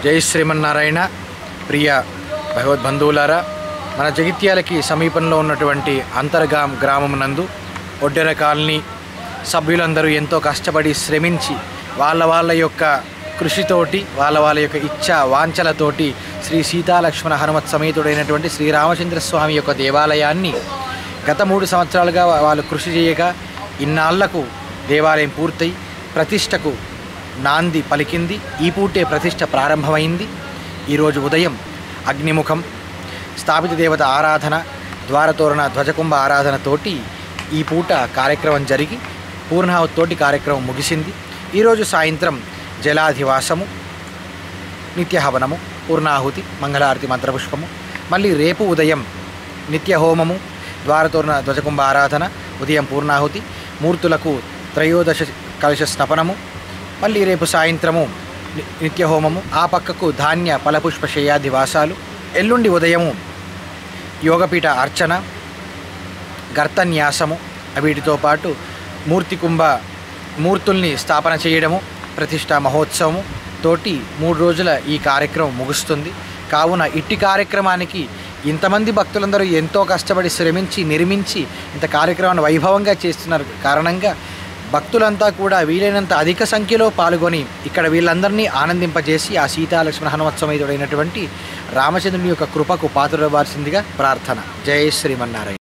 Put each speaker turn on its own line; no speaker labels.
జై శ్రీమన్నారాయణ. ప్రియ భగవద్బంధువులారా, మన జగిత్యాలకి సమీపంలో ఉన్నటువంటి అంతర్గాం గ్రామం నందు ఒడ్డెర కాలనీ సభ్యులందరూ ఎంతో కష్టపడి శ్రమించి వాళ్ళ యొక్క కృషితోటి వాళ్ళ యొక్క ఇచ్ఛా వాంఛలతోటి శ్రీ సీతాలక్ష్మణ హనుమత్ సమేతుడైనటువంటి శ్రీరామచంద్రస్వామి యొక్క దేవాలయాన్ని గత 3 సంవత్సరాలుగా వాళ్ళు కృషి చేయగా ఇన్నాళ్లకు దేవాలయం పూర్తయి ప్రతిష్టకు నాంది పలికింది. ఈ పూటే ప్రతిష్ట ప్రారంభమైంది. ఈరోజు ఉదయం అగ్నిముఖం, స్థాపిత దేవత ఆరాధన, ద్వారతోరణ ధ్వజకుంభ ఆరాధనతోటి ఈ పూట కార్యక్రమం జరిగి పూర్ణాహుతితోటి కార్యక్రమం ముగిసింది. ఈరోజు సాయంత్రం జలాధివాసము, నిత్యహవనము, పూర్ణాహుతి, మంగళారతి, మంత్రపుష్పము. మళ్ళీ రేపు ఉదయం నిత్యహోమము, ద్వారతోరణ ధ్వజకుంభ ఆరాధన, ఉదయం పూర్ణాహుతి, మూర్తులకు త్రయోదశ కలశ స్నపనము. మళ్ళీ రేపు సాయంత్రము నిత్యహోమము, ఆ పక్కకు ధాన్య ఫలపుష్ప శయ్యాదివాసాలు. ఎల్లుండి ఉదయము యోగపీఠ అర్చన, గర్తన్యాసము. వీటితో పాటు మూర్తుల్ని స్థాపన చేయడము, ప్రతిష్టా మహోత్సవము తోటి 3 రోజుల ఈ కార్యక్రమం ముగుస్తుంది. కావున ఇట్టి కార్యక్రమానికి ఇంతమంది భక్తులందరూ ఎంతో కష్టపడి శ్రమించి నిర్మించి ఇంత కార్యక్రమాన్ని వైభవంగా చేస్తున్నారు కారణంగా భక్తులంతా కూడా వీలైనంత అధిక సంఖ్యలో పాల్గొని ఇక్కడ వీళ్ళందరినీ ఆనందింపజేసి ఆ సీతాలక్ష్మణ హనుమత్సమేతుడైనటువంటి రామచంద్రుని యొక్క కృపకు పాత్రవ్వాల్సిందిగా ప్రార్థన. జై శ్రీమన్నారాయణ.